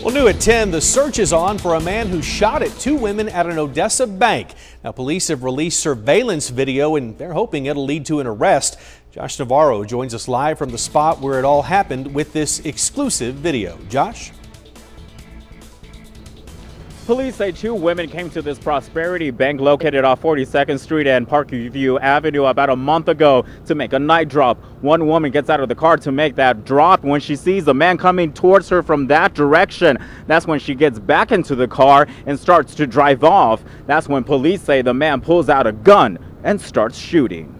Well, new at 10, the search is on for a man who shot at two women at an Odessa bank. Now, police have released surveillance video and they're hoping it'll lead to an arrest. Josh Navarro joins us live from the spot where it all happened with this exclusive video. Josh? Police say two women came to this Prosperity Bank located off 42nd Street and Parkview Avenue about a month ago to make a night drop. One woman gets out of the car to make that drop. When she sees a man coming towards her from that direction, that's when she gets back into the car and starts to drive off. That's when police say the man pulls out a gun and starts shooting.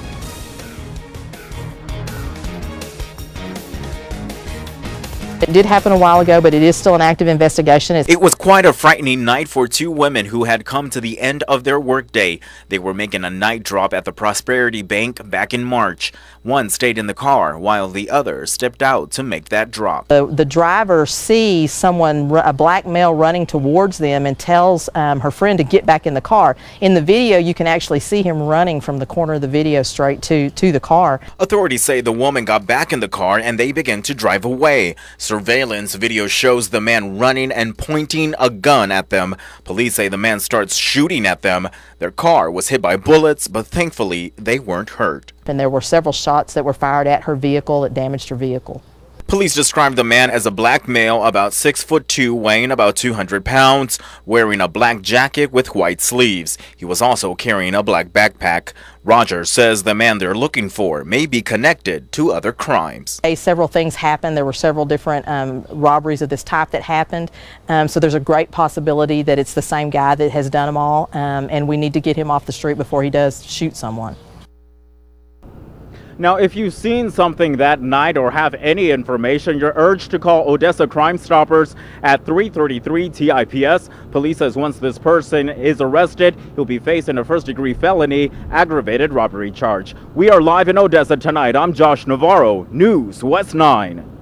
It did happen a while ago, but it is still an active investigation. It was quite a frightening night for two women who had come to the end of their workday. They were making a night drop at the Prosperity Bank back in March. One stayed in the car while the other stepped out to make that drop. The driver sees someone, a black male, running towards them and tells her friend to get back in the car. In the video, you can actually see him running from the corner of the video straight to the car. Authorities say the woman got back in the car and they began to drive away. Surveillance video shows the man running and pointing a gun at them. Police say the man starts shooting at them. Their car was hit by bullets, but thankfully they weren't hurt. And there were several shots that were fired at her vehicle that damaged her vehicle. Police described the man as a black male, about 6'2", weighing about 200 pounds, wearing a black jacket with white sleeves. He was also carrying a black backpack. Rogers says the man they're looking for may be connected to other crimes. Several things happened. There were several different robberies of this type that happened. So there's a great possibility that it's the same guy that has done them all, and we need to get him off the street before he does shoot someone. Now, if you've seen something that night or have any information, you're urged to call Odessa Crime Stoppers at 333 TIPS. Police says once this person is arrested, he'll be facing a first-degree felony aggravated robbery charge. We are live in Odessa tonight. I'm Josh Navarro, News West 9.